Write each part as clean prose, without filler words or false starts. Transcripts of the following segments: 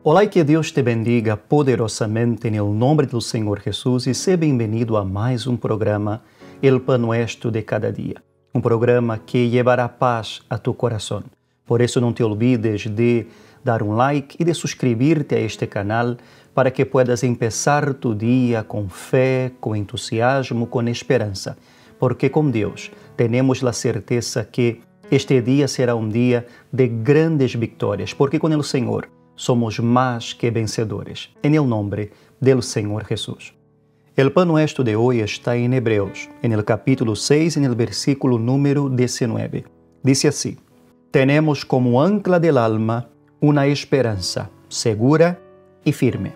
Olá e que Deus te bendiga poderosamente no nome do Senhor Jesus e seja bem-vindo a mais um programa, El Pan Nuestro de Cada Dia. Um programa que levará paz a tu coração. Por isso não te olvides de dar um like e de suscrever-te a este canal para que puedas empezar tu dia com fé, com entusiasmo, com esperança. Porque com Deus temos a certeza que este dia será um dia de grandes vitórias, porque com o Senhor somos mais que vencedores. Em nome do Senhor Jesus. O Pan Nuestro de hoje está em Hebreus, no capítulo 6, no versículo número 19. Diz assim: Tenemos como ancla del alma uma esperança segura e firme.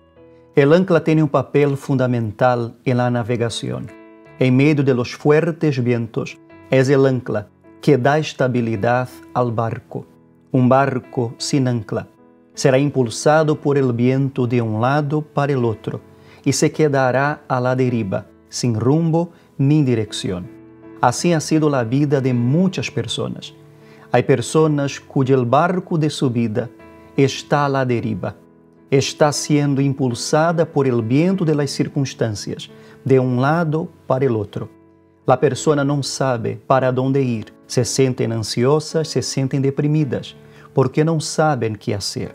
El ancla tem um papel fundamental na navegação. Em meio de los fuertes vientos, é el ancla que dá estabilidade ao barco. Um barco sem ancla será impulsado por el viento de um lado para el outro e se quedará a la deriva, sem rumbo nem direção. Assim ha sido a vida de muitas pessoas. Há pessoas cujo barco de sua vida está a la deriva, está sendo impulsada por el viento de las circunstâncias, de um lado para el outro. A pessoa não sabe para onde ir, se sentem ansiosas, se sentem deprimidas, porque não sabem o que fazer.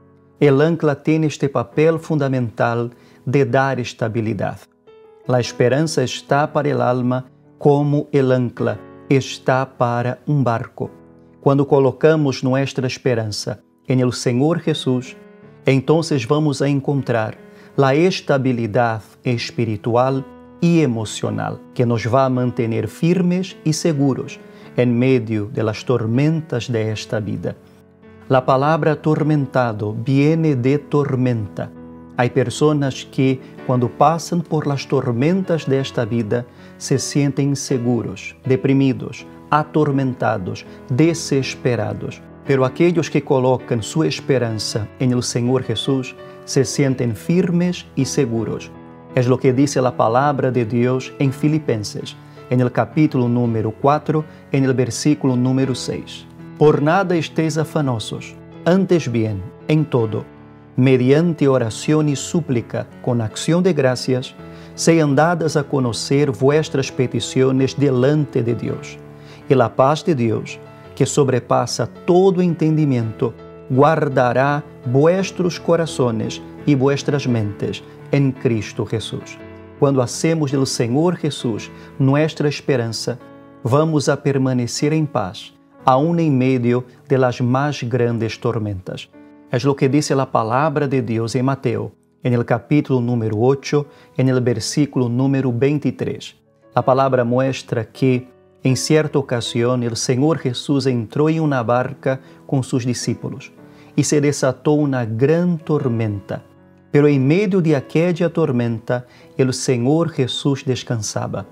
El ancla tem este papel fundamental de dar estabilidade. A esperança está para el alma como el ancla está para um barco. Quando colocamos nossa esperança em el Senhor Jesus, então vamos a encontrar a estabilidade espiritual e emocional que nos vai manter firmes e seguros em meio de las tormentas de esta vida. La palavra atormentado viene de tormenta. Há pessoas que, quando passam por las tormentas desta vida, se sentem inseguros, deprimidos, atormentados, desesperados. Pero aqueles que colocam sua esperança em el Senhor Jesus se sentem firmes e seguros. É o que diz a palavra de Deus em Filipenses, en el capítulo número 4, en el versículo número 6. Por nada estéis afanosos, antes bien, en todo, mediante oração e súplica, com acção de gracias, sejam dadas a conhecer vuestras petições delante de Deus. E a paz de Deus, que sobrepassa todo entendimento, guardará vuestros corações e vuestras mentes em Cristo Jesus. Quando hacemos do Senhor Jesus nossa esperança, vamos a permanecer em paz, aún em meio de las mais grandes tormentas. É o que diz a palavra de Deus em Mateus, no capítulo número 8, no versículo número 23. A palavra mostra que, em certa ocasião, o Senhor Jesus entrou em uma barca com seus discípulos e se desatou uma grande tormenta. Pero em meio de aquela tormenta, o Senhor Jesus descansava.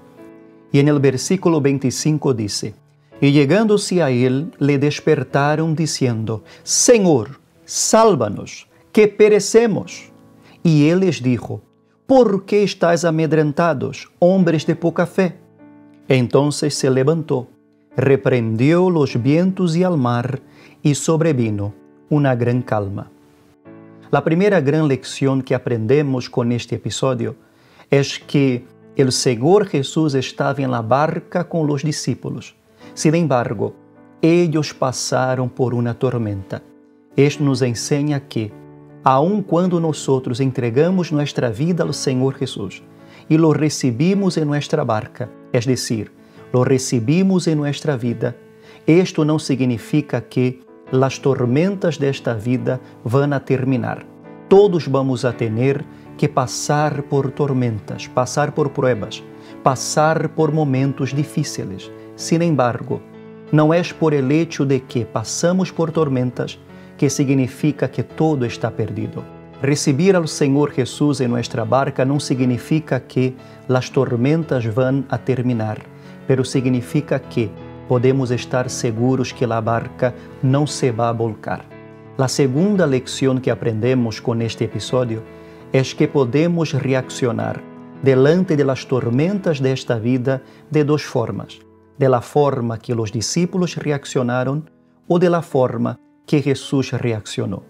E no versículo 25 diz: E chegando-se a ele, le despertaram, dizendo: Senhor, sálvanos, que perecemos. E ele les dijo: ¿Por que estáis amedrentados, hombres de poca fé? Entonces se levantó, reprendió los vientos y al mar, y sobrevino una gran calma. La primeira gran lección que aprendemos con este episodio es que el Señor Jesús estaba en la barca con los discípulos. Sin embargo, ellos pasaron por una tormenta. Esto nos enseña que, aun cuando nosotros entregamos nuestra vida al Señor Jesús y lo recibimos en nuestra barca, es decir, lo recibimos en nuestra vida, esto no significa que las tormentas de esta vida van a terminar. Todos vamos a tener que passar por tormentas, passar por pruebas, passar por momentos difíceis. Sin embargo, não é por el hecho de que passamos por tormentas que significa que todo está perdido. Recibir ao Senhor Jesus em nossa barca não significa que as tormentas vão a terminar, pero significa que podemos estar seguros que a barca não se vai volcar. A segunda lección que aprendemos con este episodio es que podemos reaccionar delante de las tormentas de esta vida de dos formas: de la forma que los discípulos reaccionaron o de la forma que Jesús reaccionó.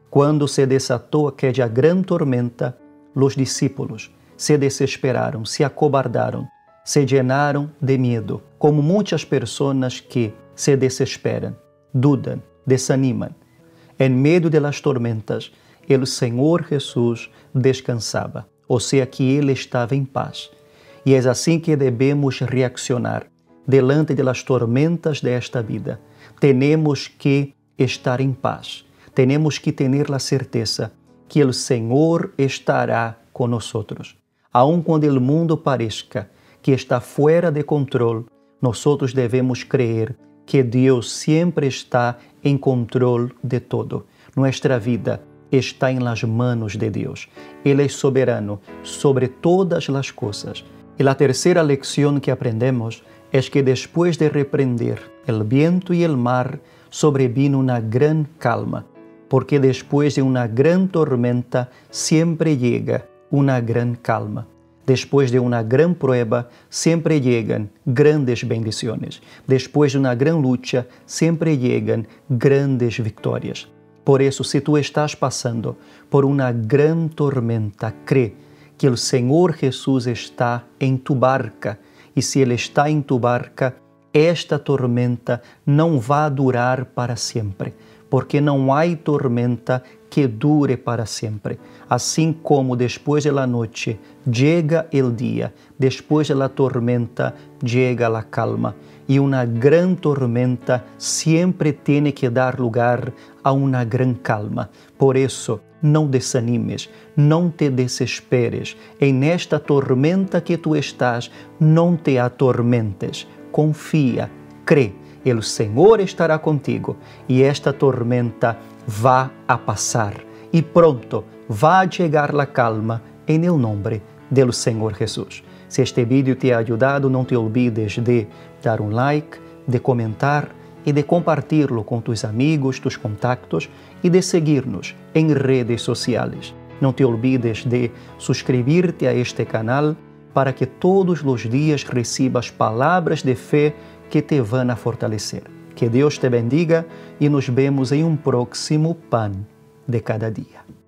Quando se desatou aquella gran tormenta, los discípulos se desesperaram, se acobardaram, se llenaram de medo, como muitas pessoas que se desesperam, dudam, desanimam. En medio de las tormentas, el Senhor Jesús descansava, ou seja, que Ele estava em paz. E é assim que devemos reaccionar delante de las tormentas desta vida. Temos que estar em paz. Temos que ter a certeza que o Senhor estará conosco. Aun quando o mundo pareça que está fora de controle, nós devemos crer que Deus sempre está em controle de todo. Nossa vida está em las manos de Deus. Ele é soberano sobre todas as coisas. E a terceira lição que aprendemos é que depois de repreender o viento e o mar, sobrevino uma gran calma, porque depois de uma gran tormenta sempre chega uma gran calma. Depois de uma gran prueba, sempre chegam grandes bendições. Depois de uma gran luta, sempre chegam grandes vitórias. Por isso, se tu estás passando por uma gran tormenta, crê que o Senhor Jesus está em tu barca. E se Ele está em tu barca, esta tormenta não vai durar para sempre, porque não há tormenta que dure para sempre. Assim como depois da noite chega o dia, depois da tormenta chega a calma. E uma gran tormenta sempre tem que dar lugar a uma gran calma. Por isso, não desanimes, não te desesperes. E nesta tormenta que tu estás, não te atormentes. Confia, crê, o Senhor estará contigo e esta tormenta vai a passar. E pronto, vai chegar a calma em nome do Senhor Jesus. Se este vídeo te ha ajudado, não te olvides de dar um like, de comentar e de compartilhá-lo com tus amigos, tus contactos e de seguir-nos em redes sociais. Não te olvides de suscrever-te a este canal para que todos os dias recebas palavras de fé que te vão a fortalecer. Que Deus te bendiga e nos vemos em um próximo Pan de Cada Dia.